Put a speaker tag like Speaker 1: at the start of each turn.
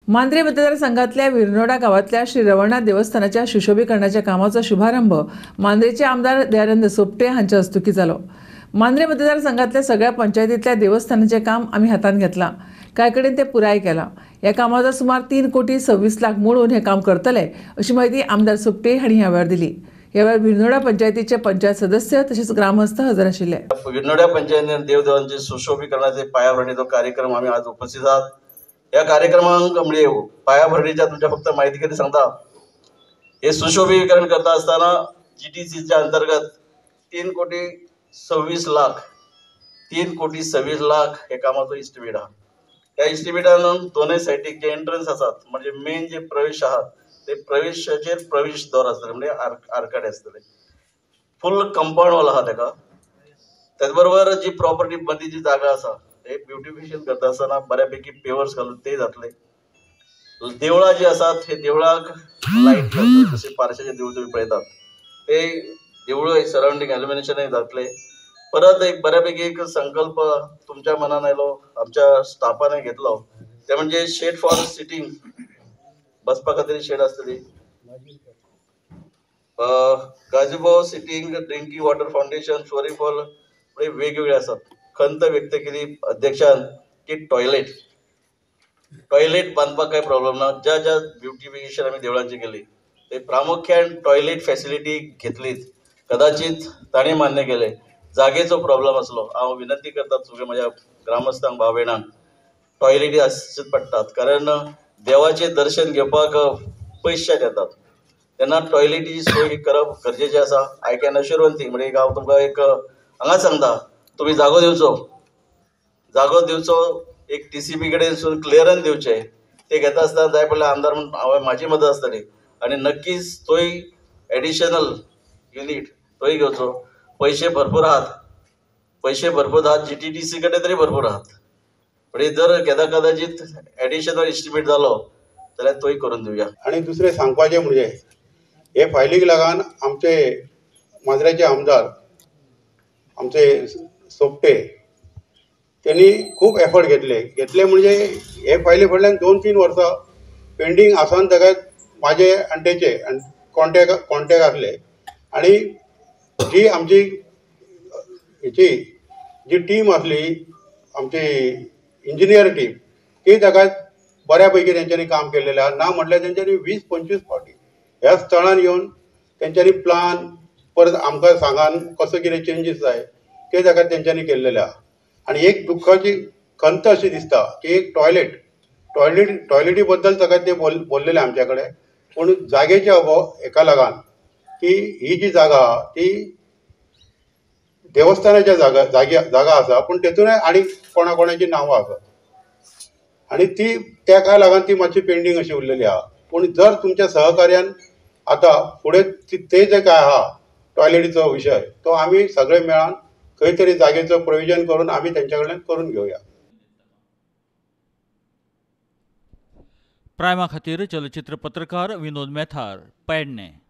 Speaker 1: मांद्रे मतदारसंघातल्या विरनोडा गावातल्या श्री रवळनाथ देवस्थानाच्या सुशोभीकरणाच्या कामाचा शुभारंभ मांद्रेचे आमदार दयानंद सोपटे हांच्या हस्तुकी जालो। मांद्रे मतदारसंघातल्या सगळ्या पंचायतीतल्या देवस्थानाचे काम आम्ही हातान घेतला, कांय कडेन ते पुराय केला। या कामाचा सुमार 3 कोटी 26 लाख मोडून हे काम करतले अशी माहिती आमदार सोपटे हांणी ह्या वेळार दिली। ह्या वेळार विरनोडा पंचायतीचे पंचायत सदस्य तसेच ग्रामस्थ हजर आशिल्ले।
Speaker 2: विरनोडा पंचायतीन देवदेवांचे सुशोभीकरणाचे पायाभरणीचो कार्यक्रम आम्ही आज उपस्थित आहात। या कार्यक्रमांक म्हणजे पायाभरणीच्या तुमच्या फक्त माहिती किती सांगता, हे सुशोभीकरण करता असताना जीटीसीच्या अंतर्गत 3 कोटी 26 लाख हे कामाचो इस्टिमेट हा। त्या इस्टिमेटान दोनय सायडीक जे एंट्रन्स आसात म्हणजे मेन जे प्रवेश आहात ते प्रवेशाचेर प्रवेशद्वार आसतले म्हणजे आर्काडे आसतले, फुल कंपाऊंड वॉल आहा तेका। त्याच बरोबर जी प्रॉपर्टी मदीं जी जागा आसा ते ब्युटिफिकेशन करता असताना बऱ्यापैकी पेवर्स घालून ते जातले। देवळां जी आसात हे देवळाक लाईट घालून जसे पारशाचे देवूळ तुम्ही पळयतात ते देवूळ सराउंडिंग इल्युमिनेशन जातले। परत एक बऱ्यापैकी एक संकल्प तुमच्या मनान आयलो, आमच्या स्टाफान घेतलो, ते म्हणजे शेड फॉर सिटिंग, बसपा खातीर शेड आसतली, gazebo sitting, drinking water foundation, swimming pool वेगवेगळे आसात। खंत व्यक्त केली अध्यक्षान की टॉयलेट बांधपाक काही प्रॉब्लेम ना। ज्या ज्या ब्युटिफिकेशन आम्ही देवळांची केली ते प्रामुख्यान टॉयलेट फॅसिलिटी घेतलीत। कदाचित ताणें मान्य केले जागेचो प्रॉब्लेम असलो, हांव विनंती करतात सगळे माझ्या ग्रामस्थांक भाव भयणांक टॉयलेटी आसचीच पडटात, कारण देवाचे दर्शन घेवपाक पयसच्यान येतात तेन्ना टॉयलेटीची सोय करप गरजेचें आसा। I can assure one thing, म्हणजे हांव तुमकां एक हांगाच सांगता, तुम्ही जागो दिवचो एक टीसीपी कडेन क्लिअरन्स दिवचे, ते घेता आसतना जाय पडल्यार आमदार म्हणून हांवें म्हाजी मदत आसतली आनी नक्कीच तोय एडिशनल युनिट तोय घेवचो। पैसे भरपूर आहात, जीटीडीसी कडेन तरी भरपूर आहात, म्हणजे जर कदाचित एडिशनल इस्टिमेट जालो जाल्यार तोय करून दिवया।
Speaker 3: आणि दुसरे सांगपाचे म्हणजे हे फायलीक लागून आमचे मांद्रेचे आमदार आमचे सोपटे त्यांनी खूप एफर्ट घेतले म्हणजे हे फायली फाटल्यान 2-3 वर्सां पेंडींग आसान ताका माझे आनी तेचे कॉन्टॅक्ट आसले। आणि जी आमची हेची जी टीम आसली आमची इंजिनियर टीम ती ताका बऱ्यापैकी तेंच्यांनी काम केलेलें आहा। ना म्हटल्यार तेंच्यांनी 20-25 फावटी ह्या स्थळान येवन तेंच्यांनी प्लान परत आमकां सांगान कसो कितें चेंजीस जाय ते ताका तेंच्यांनी केल्लेले आहा। आणि एक दुःखाची खंत अशी दिसता की एक टॉयलेटी बद्दल ताका ते बोललेले आमच्या कडेन, पूण जागेचे अभाव हेका लागून की ही जी जागा ती देवस्थानाच्या जागा आसा, पूण तेतूनय आणि कोणाची नांवां आसात आणि ती तेका लागून ती मातशी पेंडींग अशी उरलेली आहा। पूण जर तुमच्या सहकार्यान आता फुडें ते जे काय आहा टॉयलेटीचो विशय तो आम्ही सगळे मेळून खंय तरी जागेचं प्रोविजन करून आम्ही त्यांच्या कडल्यान करून घेवया।
Speaker 4: प्रायमा खातीर चलचित्र पत्रकार विनोद मेथार, पेडणे।